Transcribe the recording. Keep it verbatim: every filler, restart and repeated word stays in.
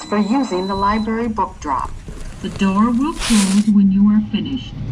for using the library book drop. The door will close when you are finished.